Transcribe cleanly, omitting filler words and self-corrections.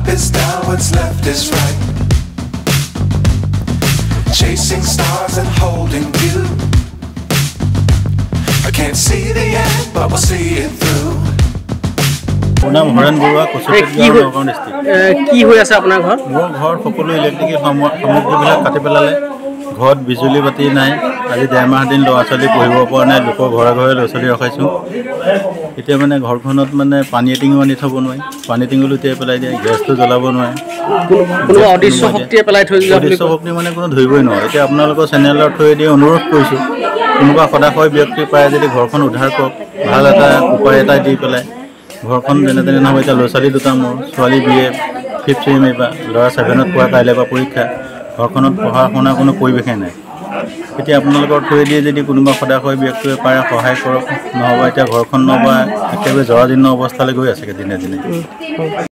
is down, what's left is right. Chasing stars and holding you. I can't see the end, but we'll see it through. নাম Haren Baruah Kuchutigaon Nagaon district কি হৈ আছে আপোনাৰ ঘৰত মোৰ ঘৰ সকলো ইলেক্ট্ৰিক সামগ্ৰীবিলাক কাটি পেলালে ঘৰত বিজুলী বাতি নাই আজি 1.5 মাহ দিন ল'ৰা ছোৱালী পঢ়িব পৰা নাই লোকৰ ঘৰে ঘৰে ল'ৰা ছোৱালী ৰখাইছোঁ এতিয়া মানে ঘৰখনত মানে পানী এটিঙো আনি থ'ব নোৱাৰি পানী টিঙলো তিয়াই পেলাই দিয়ে গেছটো জ্বলাব নোৱাৰে কোনো অদৃশ্য শক্তিয়ে পেলাই থৈ দিলে অদৃশ্য শক্তি মানে কোনো ধৰিবই নোৱাৰে এতিয়া আপোনালোকৰ চেনেলৰ থৈ দিয়ে অনুৰোধ কৰিছোঁ কোনোবা সদাশয় ব্যক্তি পায় যদি ঘৰখন উদ্ধাৰ কৰক ভাল এটা উপায় এটা দি পেলাই ঘৰখন যেনে তেনে নহয় এতিয়া ল'ৰা ছোৱালী দুটা মোৰ ছোৱালী BA 5th চেম এইবাৰ ল'ৰা 7ত পোৱা কাইলৈ পৰা পৰীক্ষা ঘৰখনত পঢ়া শুনা কোনো পৰিৱেশে নাই এতিয়া আপোনালোকৰ থৈ দিয়ে যদি কোনোবা সদাশয় ব্যক্তিয়ে পাৰে সহায় কৰক নহ'বা এতিয়া ঘৰখন নহ'বা একেবাৰে জৰাজীৰ্ণ অৱস্থালৈ গৈ আছে দিনে দিনে